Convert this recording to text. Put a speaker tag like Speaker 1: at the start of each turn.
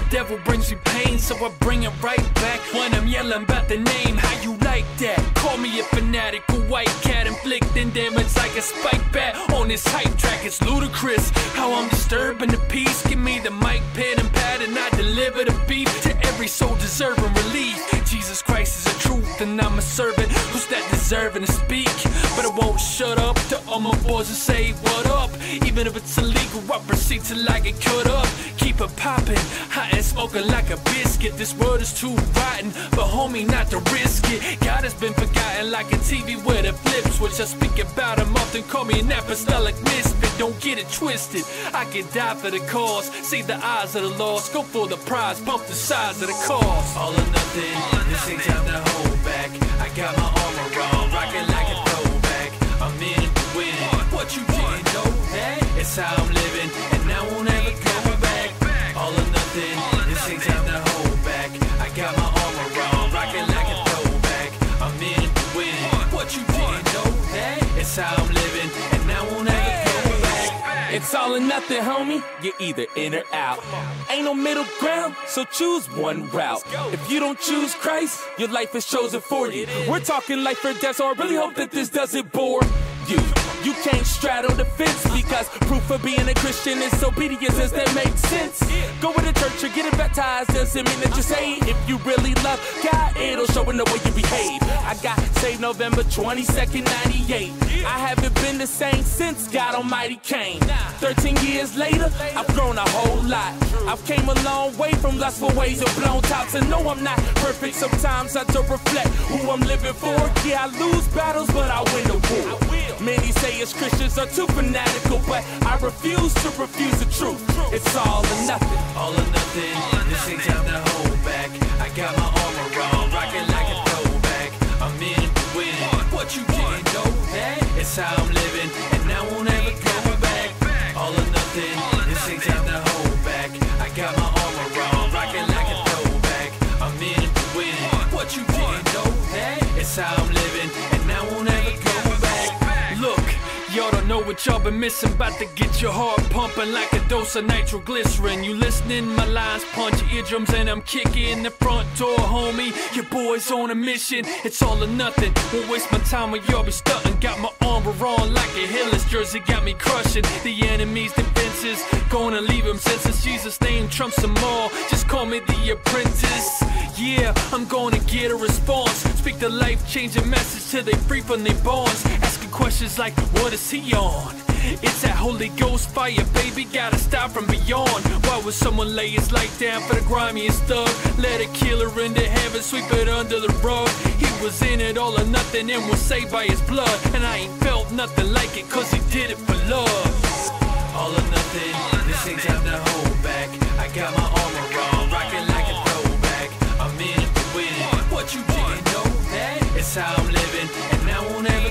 Speaker 1: devil brings me pain, so I bring it right back. When I'm yelling about the name, how you like that? Call me a fanatic, a white cat, inflicting damage like a spike bat. On this hype track, it's ludicrous how I'm disturbing the peace. Give me the mic, pen, and pad, and I deliver the beat to every soul deserving relief. Jesus Christ is the truth, and I'm a servant who's that deserving to speak. But I won't shut up to all my boys and say what up. Even if it's illegal, I proceed till I get cut up. Keep it popping, hot and smoking like a biscuit. This world is too rotten, but homie, not to risk it. God has been forgotten like a TV with a flip switch. I speak about him often, call me an apostolic misfit. Don't get it twisted, I could die for the cause. See the eyes of the lost, go for the prize, bump the size of the cause. All or nothing, this ain't time to hold back. I got my armor on, rocking like a throwback. I'm in it to win it. What you didn't know that? It's how I'm living, and I won't ever go back. All or nothing, this ain't time to hold back. I got my armor on, rocking like a throwback. I'm in it to win it. What you didn't know that? It's how I'm living, and I won't ever go back.
Speaker 2: It's all or nothing, homie. You're either in or out. Ain't no middle ground, so choose one route. If you don't choose Christ, your life is chosen for you. We're talking life or death, so I really hope that this doesn't bore you. You can't straddle the fence, because proof of being a Christian is obedience. Does that make sense? Go to church or get baptized doesn't mean that you're saved. If you really love God, it'll show in the way you behave. I got saved November 22nd, 98. I haven't been the same since God Almighty came. 13 years later, I've grown a whole lot. I've came a long way from lustful ways of blown tops. And no, I'm not perfect. Sometimes I don't reflect who I'm living for. Yeah, I lose battles, but I win the war. Many say us Christians are too fanatical, but I refuse to refuse the truth. It's all or nothing.
Speaker 1: All or nothing, this ain't time to hold back. I got my armor on, rocking like a throwback. I'm in it to win it. What you didn't know that? It's how I'm living, and I won't ever go back. All or nothing, this ain't time to hold back. I got my armor on, rocking like a throwback. I'm in it to win it. What you didn't know that? It's how I'm living, and I won't ever go back. Look, y'all don't know what y'all been missing. About to get your heart pumping like a dose of nitroglycerin. You listening? My lines punch your eardrums, and I'm kicking the front door, homie. Your boy's on a mission. It's all or nothing. Won't waste my time when y'all be stunting. Got my armor on like a Hillis jersey, got me crushing the enemy's defenses. Gonna leave him senseless. Jesus' name trumps them all. Just call me the apprentice. Yeah, I'm gonna get a response. Speak the life-changing message till they free from their bonds. Asking questions like, what is he on? It's that Holy Ghost fire, baby, gotta stop from beyond. Why would someone lay his life down for the grimiest thug? Let a killer into heaven, sweep it under the rug. He was in it all or nothing and was saved by his blood. And I ain't felt nothing like it, cause he did it for love. All or nothing, this ain't time to hold back. I got my armor on, rocking like a throwback. I'm in it to win it. What you didn't know that? It's how I'm living, and I won't ever